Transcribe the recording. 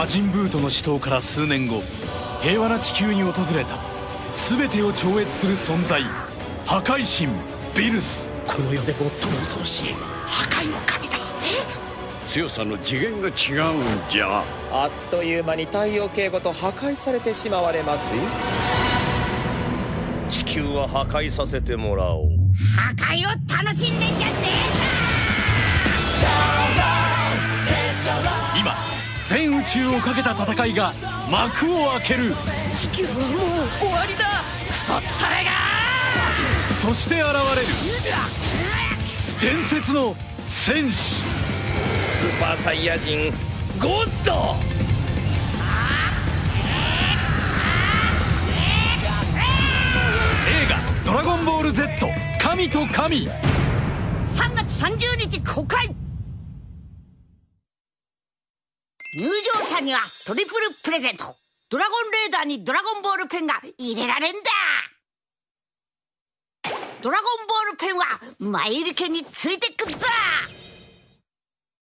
魔人ブートの死闘から数年後、平和な地球に訪れた全てを超越する存在、破壊神ビルス。 この世で最も恐ろしい破壊の神だ。 強さの次元が違うんじゃ。 あっという間に太陽系ごと破壊されてしまわれますよ。 地球は破壊させてもらおう。 破壊を楽しんでんじゃね今全宇宙をかけた戦いが幕を開ける。 地球はもう終わりだ。クソったれが。 そして現れる伝説の戦士、 スーパーサイヤ人ゴッド。 映画「ドラゴンボール Z 神と神」 3月30日公開。入場者にはトリプルプレゼント。ドラゴンレーダーにドラゴンボールペンが入れられんだ。ドラゴンボールペンはマイルケについてくっぞ。